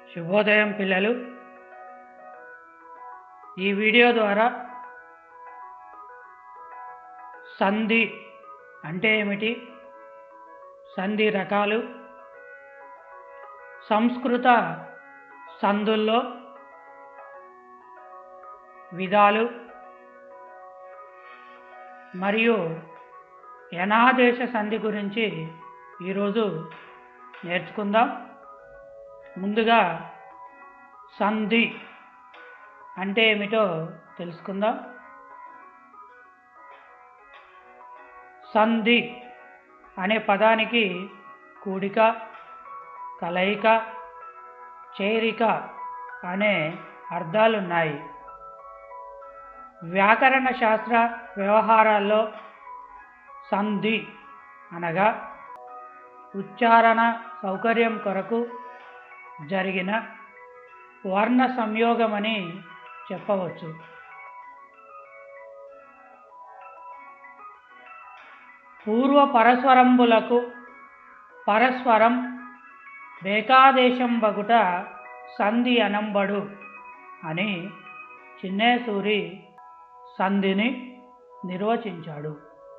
శుభోదయం పిల్లలు. ఈ వీడియో ద్వారా సంధి అంటే ఏమిటి, సంధి రకాలు, సంస్కృత సంధుల్లో విధాలు మరియు యనాదేశ సంధి గురించి ఈరోజు నేర్చుకుందాం. ముందుగా సంధి అంటే ఏమిటో తెలుసుకుందాం. సంధి అనే పదానికి కూడిక, కలయిక, చేరిక అనే అర్థాలున్నాయి. వ్యాకరణ శాస్త్ర వ్యవహారాల్లో సంధి అనగా ఉచ్చారణ సౌకర్యం కొరకు జరిగిన వర్ణ సంయోగమని చెప్పవచ్చు. పూర్వ పరస్వరంబులకు పరస్పరం బేకాదేశం బగుట సంధి అనంబడు అని చిన్నేసూరి సంధిని నిర్వచించాడు.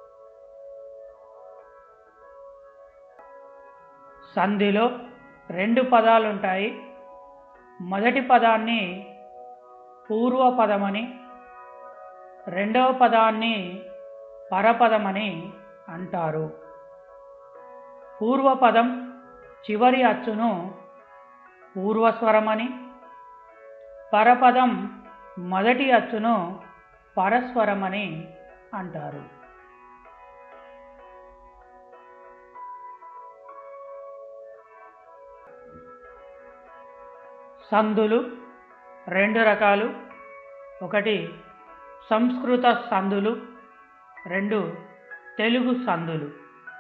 సంధిలో రెండు పదాలుంటాయి. మొదటి పదాన్ని పూర్వపదమని, రెండవ పదాన్ని పరపదమని అంటారు. పూర్వపదం చివరి అచ్చును పూర్వస్వరమని, పరపదం మొదటి అచ్చును పరస్వరమని అంటారు. సంధులు రెండు రకాలు. ఒకటి సంస్కృత సంధులు, రెండు తెలుగు సంధులు.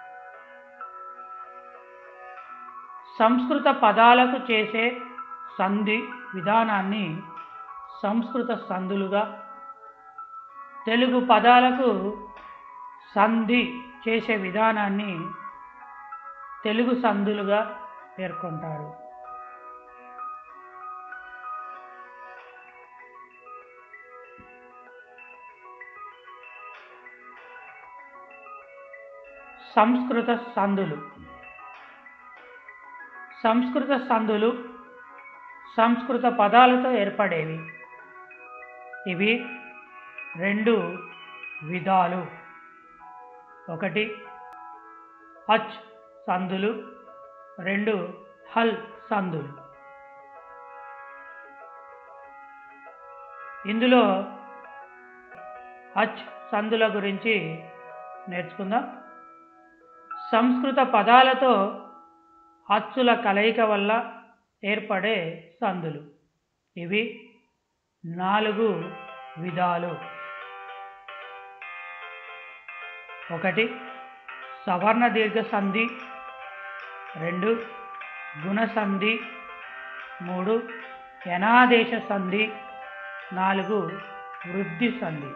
సంస్కృత పదాలకు చేసే సంధి విధానాన్ని సంస్కృత సంధులుగా, తెలుగు పదాలకు సంధి చేసే విధానాన్ని తెలుగు సంధులుగా పేర్కొంటారు. సంస్కృత సంధులు. సంస్కృత సంధులు సంస్కృత పదాలతో ఏర్పడేవి. ఇవి రెండు విధాలు. ఒకటి అచ్ సంధులు, రెండు హల్ సంధులు. ఇందులో అచ్ సంధుల గురించి నేర్చుకుందాం. సంస్కృత పదాలతో అచ్చుల కలయిక వల్ల ఏర్పడే సంధులు. ఇవి నాలుగు విధాలు. ఒకటి సవర్ణ దీర్ఘ సంధి, రెండు గుణ సంధి, మూడు యనాదేశ సంధి, నాలుగు వృద్ధి సంధి.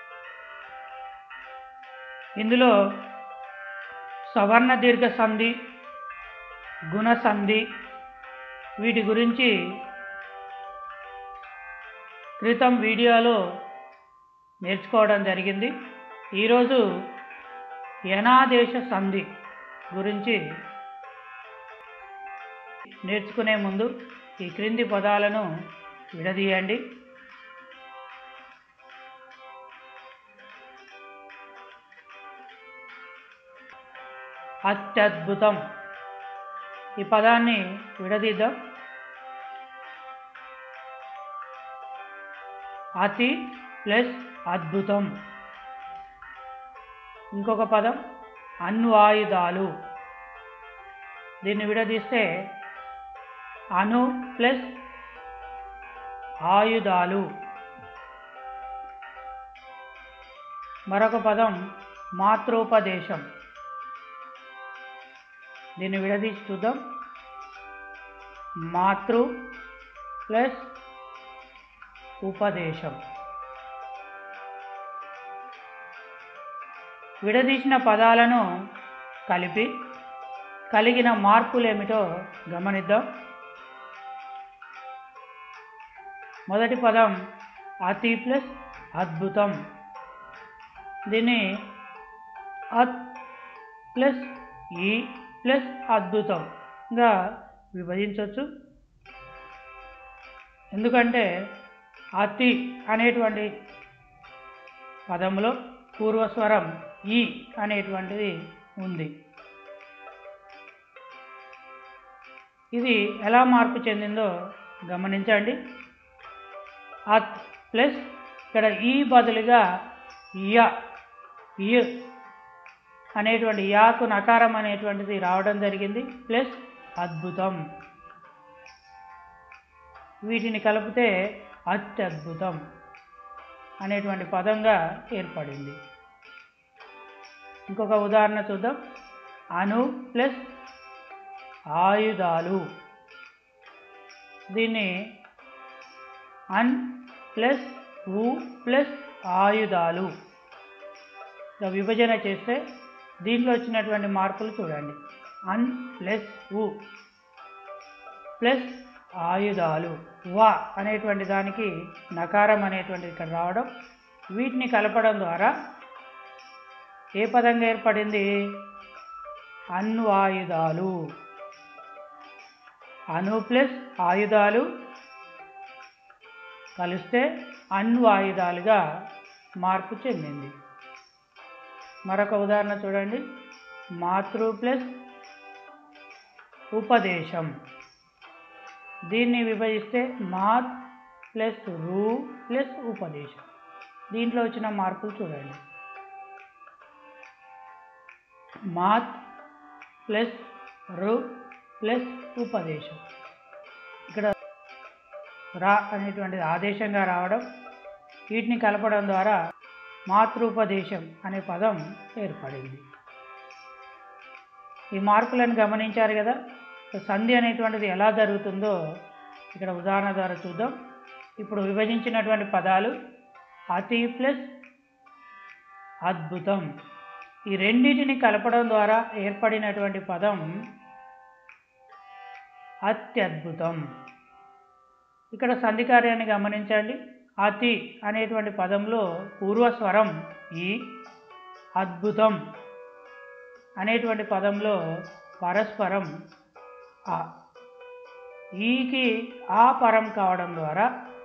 ఇందులో సవర్ణ దీర్ఘ సంధి, గుణ సంధి వీటి గురించి క్రితం వీడియోలో నేర్చుకోవడం జరిగింది. ఈరోజు యనాదేశ సంధి గురించి నేర్చుకునే ముందు ఈ క్రింది పదాలను విడదీయండి. అత్యద్భుతం. ఈ పదాన్ని విడదీద్దాం. అతి ప్లస్ అద్భుతం. ఇంకొక పదం అణ్వాయుధాలు. దీన్ని విడదీస్తే అణు ప్లస్ ఆయుధాలు. మరొక పదం మాతృపదేశం. దీన్ని విడదీసి చూద్దాం. మాతృ ప్లస్ ఉపదేశం. విడదీసిన పదాలను కలిపి కలిగిన మార్పులేమిటో గమనిద్దాం. మొదటి పదం అతి ప్లస్ అద్భుతం. దీన్ని అత్ ప్లస్ ఈ ప్లస్ అద్భుతంగా విభజించవచ్చు. ఎందుకంటే అతి అనేటువంటి పదంలో పూర్వస్వరం ఈ అనేటువంటిది ఉంది. ఇది ఎలా మార్పు చెందిందో గమనించండి. అత్ ప్లస్ ఇక్కడ ఈ బదులుగా య అనేటువంటి యాకు నకారం అనేటువంటిది రావడం జరిగింది. ప్లస్ అద్భుతం, వీటిని కలిపితే అత్యద్భుతం అనేటువంటి పదంగా ఏర్పడింది. ఇంకొక ఉదాహరణ చూద్దాం. అను ప్లస్ ఆయుధాలు. దీన్ని అన్ ప్లస్ ఉ ప్లస్ ఆయుధాలు విభజన చేస్తే దీంట్లో వచ్చినటువంటి మార్పులు చూడండి. అన్ ప్లస్ ఉ ప్లస్ ఆయుధాలు, వా అనేటువంటి దానికి నకారం అనేటువంటిది ఇక్కడ రావడం, వీటిని కలపడం ద్వారా ఏ పదంగా ఏర్పడింది? అన్వాయుధాలు. అను ప్లస్ ఆయుధాలు కలిస్తే అన్వాయుధాలుగా మార్పు చెందింది. మరొక ఉదాహరణ చూడండి. మాతృ ప్లస్ ఉపదేశం. దీన్ని విభజిస్తే మాత్ ప్లస్ రు ప్లస్ ఉపదేశం. దీంట్లో వచ్చిన మార్పులు చూడండి. మాత్ ప్లస్ రు ప్లస్ ఉపదేశం. ఇక్కడ రా అనేటువంటిది ఆదేశంగా రావడం, వీటిని కలపడం ద్వారా మాతృపదేశం అనే పదం ఏర్పడింది. ఈ మార్పులను గమనించారు కదా. సంధి అనేటువంటిది ఎలా జరుగుతుందో ఇక్కడ ఉదాహరణ ద్వారా చూద్దాం. ఇప్పుడు విభజించినటువంటి పదాలు అతి ప్లస్ అద్భుతం. ఈ రెండింటిని కలపడం ద్వారా ఏర్పడినటువంటి పదం అత్యద్భుతం. ఇక్కడ సంధి కార్యాన్ని గమనించండి. అతి అనేటువంటి పదంలో పూర్వస్వరం ఈ, అద్భుతం అనేటువంటి పదంలో పరస్పరం ఆ. ఈకి ఆ పరం కావడం ద్వారా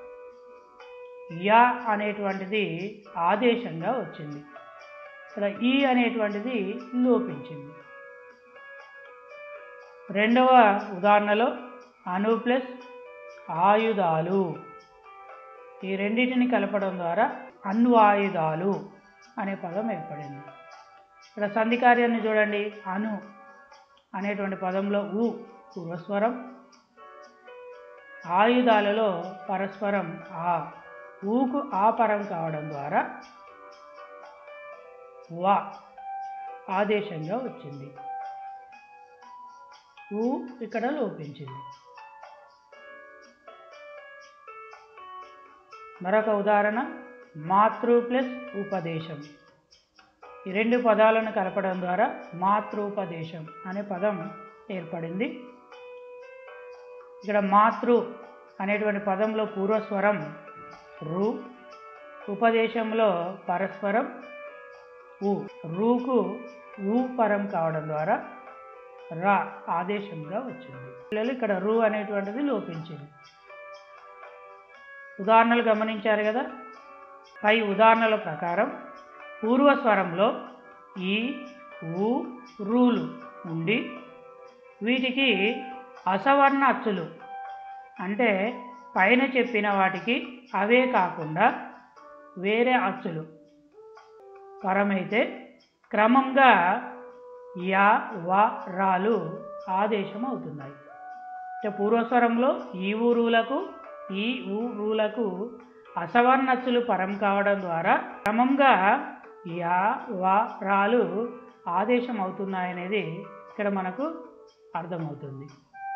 యా అనేటువంటిది ఆదేశంగా వచ్చింది. ఇక్కడ ఈ అనేటువంటిది లోపించింది. రెండవ ఉదాహరణలో అను ప్లస్ ఆయుధాలు. ఈ రెండింటిని కలపడం ద్వారా అన్వాయుధాలు అనే పదం ఏర్పడింది. ఇక్కడ సంధి కార్యాన్ని చూడండి. అను అనేటువంటి పదంలో ఉ పూర్వస్వరం, ఆయుధాలలో పరస్పరం ఆ. ఊకు ఆ పరం కావడం ద్వారా వా ఆదేశంగా వచ్చింది. ఊ ఇక్కడ లోపించింది. మరొక ఉదాహరణ మాతృ ప్లస్ ఉపదేశం. ఈ రెండు పదాలను కలపడం ద్వారా మాతృపదేశం అనే పదం ఏర్పడింది. ఇక్కడ మాతృ అనేటువంటి పదంలో పూర్వస్వరం రు, ఉపదేశంలో పరస్పరం ఉ. రూకు ఊ పరం కావడం ద్వారా రా ఆదేశంగా వచ్చింది. ఇక్కడ రు అనేటువంటిది లోపించింది. ఉదాహరణలు గమనించారు కదా. పై ఉదాహరణల ప్రకారం పూర్వస్వరంలో ఈ, ఊ, రూలు ఉండి వీటికి అసవర్ణ అచ్చులు, అంటే పైన చెప్పిన వాటికి అవే కాకుండా వేరే అచ్చులు పరమైతే క్రమంగా యా, వా, రాలు ఆదేశం అవుతున్నాయి. పూర్వస్వరంలో ఈ ఊరులకు ఈ ఊరులకు అసవర్ణచ్చులు పరం కావడం ద్వారా క్రమంగా యా, వా, రాలు ఆదేశం అవుతున్నాయనేది ఇక్కడ మనకు అర్థమవుతుంది.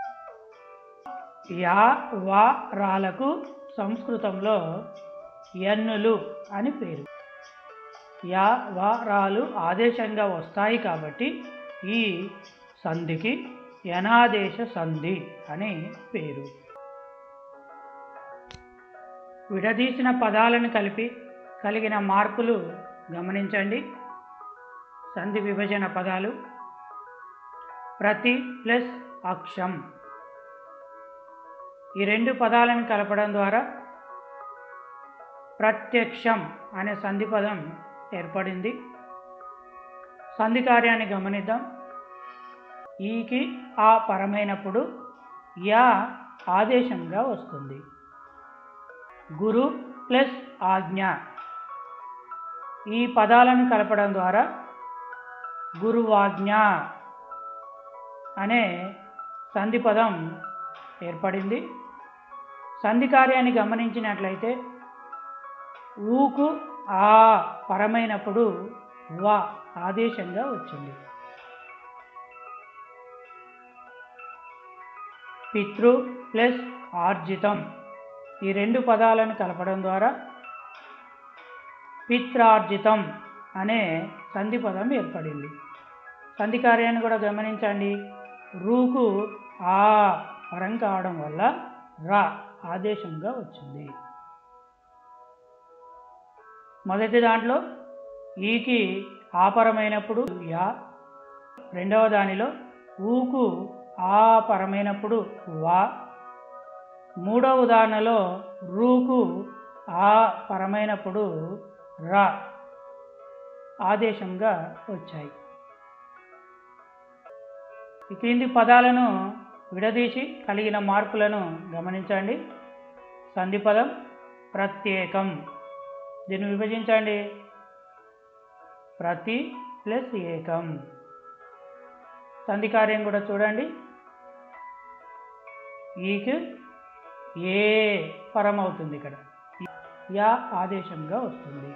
యా, వా, రాలకు సంస్కృతంలో యన్నులు అని పేరు. యా, వా, రాలు ఆదేశంగా వస్తాయి కాబట్టి ఈ సంధికి యనాదేశ సంధి అని పేరు. విడదీసిన పదాలను కలిపి కలిగిన మార్పులు గమనించండి. సంధి విభజన పదాలు ప్రతి ప్లస్ అక్షం. ఈ రెండు పదాలను కలపడం ద్వారా ప్రత్యక్షం అనే సంధి పదం ఏర్పడింది. సంధి కార్యాన్ని గమనిద్దాం. ఈకి ఆ పరమైనప్పుడు యా ఆదేశంగా వస్తుంది. గురు ప్లస్ ఆజ్ఞ. ఈ పదాలను కలపడం ద్వారా గురువాజ్ఞ అనే సంధి పదం ఏర్పడింది. సంధి కార్యాన్ని గమనించినట్లయితే ఊకు ఆ పరమైనప్పుడు వా ఆదేశంగా వచ్చింది. పితృ ప్లస్ ఆర్జితం. ఈ రెండు పదాలను కలపడం ద్వారా పిత్రార్జితం అనే సంధి పదం ఏర్పడింది. సంధి కార్యాన్ని కూడా గమనించండి. రూకు ఆ పరం కావడం వల్ల రా ఆదేశంగా వచ్చింది. మొదటి దాంట్లో ఈకి ఆపరమైనప్పుడు యా, రెండవ దానిలో ఊకు ఆ పరమైనప్పుడు వా, మూడవ ఉదాహరణలో రూకు ఆ పరమైనప్పుడు రా ఆదేశంగా వచ్చాయి. ఈ క్రింది పదాలను విడదీసి కలిగిన మార్పులను గమనించండి. సంధి పదం ప్రత్యేకం. దీన్ని విభజించండి. ప్రతి ప్లస్ ఏకం. సంధి కార్యం కూడా చూడండి. ఈకి ఏ పరం అవుతుంది, ఇక్కడ యా ఆదేశంగా వస్తుంది.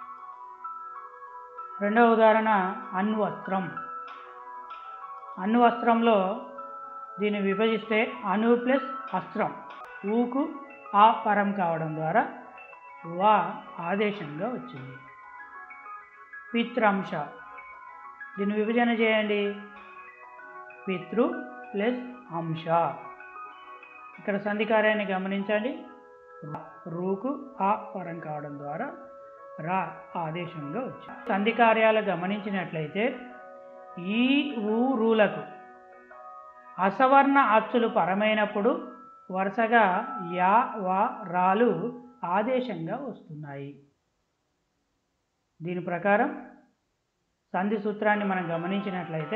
రెండవ ఉదాహరణ అణ్వస్త్రం. అణ్వస్త్రంలో దీన్ని విభజిస్తే అణు ప్లస్ అస్త్రం. ఊకు ఆ పరం కావడం ద్వారా వా ఆదేశంగా వచ్చింది. పిత్రంశ. దీన్ని విభజన చేయండి. పితృ ప్లస్ అంశ. ఇక్కడ సంధి కార్యాన్ని గమనించండి. రూకు ఆ పరం కావడం ద్వారా రా ఆదేశంగా వచ్చింది. సంధి కార్యాలు గమనించినట్లయితే ఈ ఊరులకు అసవర్ణ అచ్చులు పరమైనప్పుడు వరుసగా యా వా రాలు ఆదేశంగా వస్తున్నాయి. దీని ప్రకారం సంధి సూత్రాన్ని మనం గమనించినట్లయితే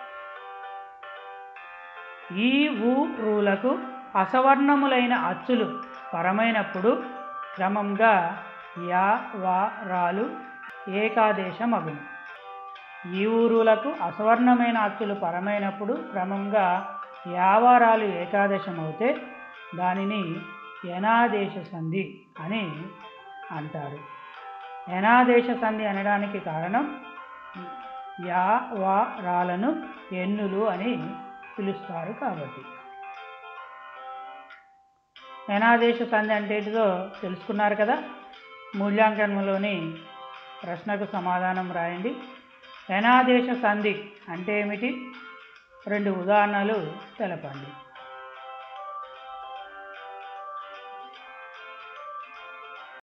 ఈ ఊరులకు అసవర్ణములైన అచ్చులు పరమైనప్పుడు క్రమంగా యా వా రాలు ఏకాదేశమగును. ఈ ఊరులకు అసవర్ణమైన అచ్చులు పరమైనప్పుడు క్రమంగా యావారాలు ఏకాదశం అవుతే దానిని యనాదేశ సంధి అని అంటారు. యనాదేశ సంధి అనడానికి కారణం యా వా రాలను ఎన్నులు అని పిలుస్తారు కాబట్టి. యనాదేశ సంధి అంటే ఏంటిదో తెలుసుకున్నారు కదా. మూల్యాంకనంలోని ప్రశ్నకు సమాధానం రాయండి. యనాదేశ సంధి అంటే ఏమిటి? 2 ఉదాహరణలు తెలపండి.